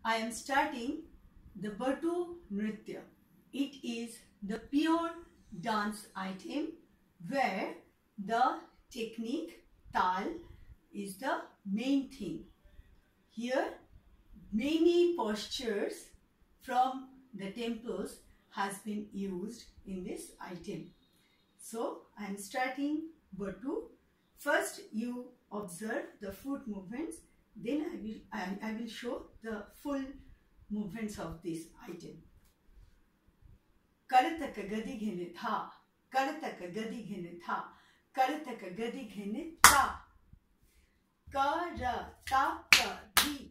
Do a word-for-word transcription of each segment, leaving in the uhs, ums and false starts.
I am starting the Batu Nritya. It is the pure dance item where the technique tal is the main thing. Here many postures from the temples has been used in this item. So I am starting Batu. First you observe the foot movements, then I will, I, I will show the full movements of this item. Karataka gadi ghene tha, karataka gadi ghene tha, karataka gadi ghene tha. Karataka di,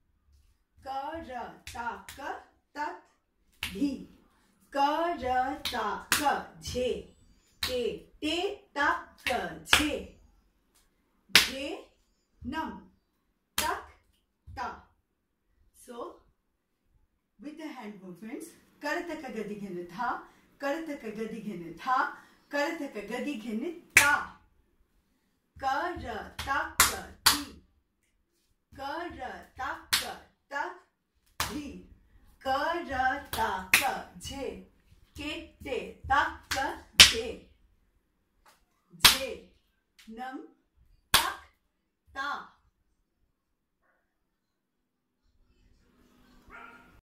karataka tat di, karataka jhe, te te tak jhe, jhe nam tak ta. So with the hand movements, karataka gadi ghene tha, karataka gadi ghene tha, karataka gadi ghene ta. Karataka di, karataka tak di, karataka jhe, ke te tak jhe, jhe nam tak ta.